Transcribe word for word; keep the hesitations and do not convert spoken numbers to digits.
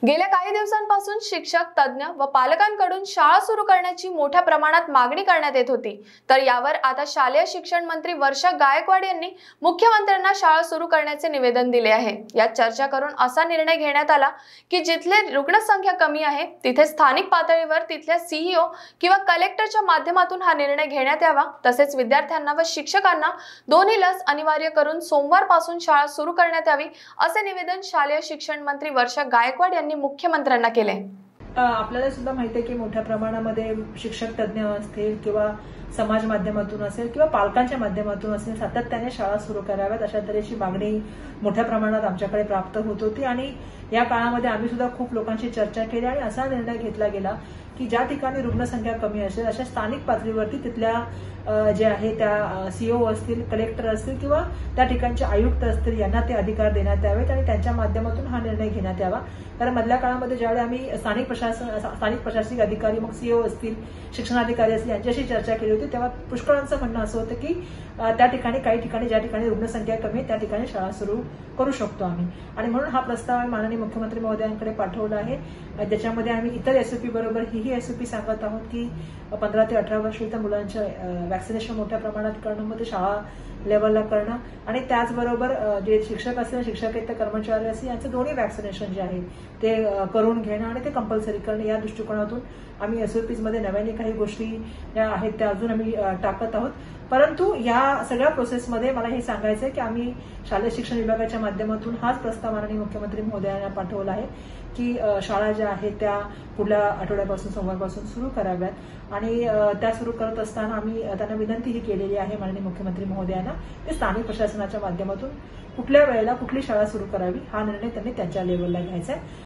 गेल्या काही दिवसांपासून शिक्षक, तज्ञ व पालकांकडून शाळा सुरू करण्याची मोठ्या प्रमाणात मागणी करण्यात येत होती। तर यावर आता शालेय शिक्षण मंत्री वर्षा गायकवाड यांनी मुख्यमंत्र्यांना शाळा सुरू करण्याचे निवेदन दिले आहे। यात चर्चा करून असा निर्णय घेण्यात आला की जिथले रुग्णसंख्या कमी आहे तिथे स्थानिक पातळीवर तिथल्या सीईओ किंवा कलेक्टरच्या माध्यमातून हा निर्णय घेण्यात यावा। तसेच विद्यार्थ्यांना व शिक्षकांना दोन्ही लस अनिवार्य करून सोमवारपासून शाळा सुरू करण्यात यावी, असे निवेदन शालेय शिक्षण मंत्री वर्षा गायकवाड यांनी मुख्यमंत्र्यांना केले। आपल्याला सुद्धा माहिती आहे की मोठ्या प्रमाणामध्ये शिक्षक तज्ञ असतील किंवा समाज माध्यमातून असेल किंवा पालकांच्या माध्यमातून असेल सातत्याने शाळा सुरू कराव्यात अशा तऱ्हेची मागणी मोठ्या प्रमाणात आमच्याकडे प्राप्त होत होती। आणि या काळामध्ये आम्ही सुद्धा खूप लोकांशी चर्चा केली आणि असा निर्णय घेतला गेला की ज्या ठिकाणी रुग्णसंख्या कमी असेल अशा स्थानिक पातळीवरती तिथल्या जे आहे त्या सीओ असतील, कलेक्टर असतील किंवा त्या ठिकाणचे आयुक्त असतील यांना ते अधिकार देण्यात यावेत आणि त्यांच्या माध्यमातून हा निर्णय घेण्यात यावा। कारण मधल्या काळामध्ये ज्यावेळी आम्ही स्थानिक प्रशासन स्थानिक प्रशासकीय अधिकारी मग सीओ असतील, शिक्षणाधिकारी असतील यांच्याशी चर्चा केली होती तेव्हा पुष्कळांचं म्हणणं असं होतं की त्या ठिकाणी काही ठिकाणी ज्या ठिकाणी रुग्णसंख्या कमी आहे त्या ठिकाणी शाळा सुरू करू शकतो आम्ही। आणि म्हणून हा प्रस्ताव माननीय मुख्यमंत्री महोदयांकडे पाठवला आहे। ज्याच्यामध्ये आम्ही इतर एसओपी बरोबर ही एसओपी सांगत आहोत की पंधरा ते अठरा वर्षाच्या मुलांच्या वॅक्सिनेशन मोठ्या प्रमाणात करणं, मग ते शाळा लेवलला करणं आणि त्याचबरोबर जे शिक्षक असतील, शिक्षकेतर कर्मचारी असतील यांचं दोन्ही वॅक्सिनेशन जे आहे ते करून घेणं आणि ते कंपल्सरी करणं या दृष्टिकोनातून आम्ही एसओपीज मध्ये नव्याने काही गोष्टी ज्या आहेत त्या अजून आम्ही टाकत आहोत। परंतु या सगळ्या प्रोसेसमध्ये मला हे सांगायचं आहे की आम्ही शालेय शिक्षण विभागाच्या माध्यमातून हाच प्रस्ताव माननीय मुख्यमंत्री महोदयांना पाठवला आहे की शाळा ज्या आहेत त्या पुढल्या आठवड्यापासून सोमवारपासून सुरू कराव्यात आणि त्या सुरू करत असताना आम्ही त्यांना विनंतीही केलेली आहे माननीय मुख्यमंत्री महोदयांना की स्थानिक प्रशासनाच्या माध्यमातून कुठल्या वेळेला कुठली शाळा सुरू करावी हा निर्णय त्यांनी त्यांच्या लेवलला घ्यायचा आहे।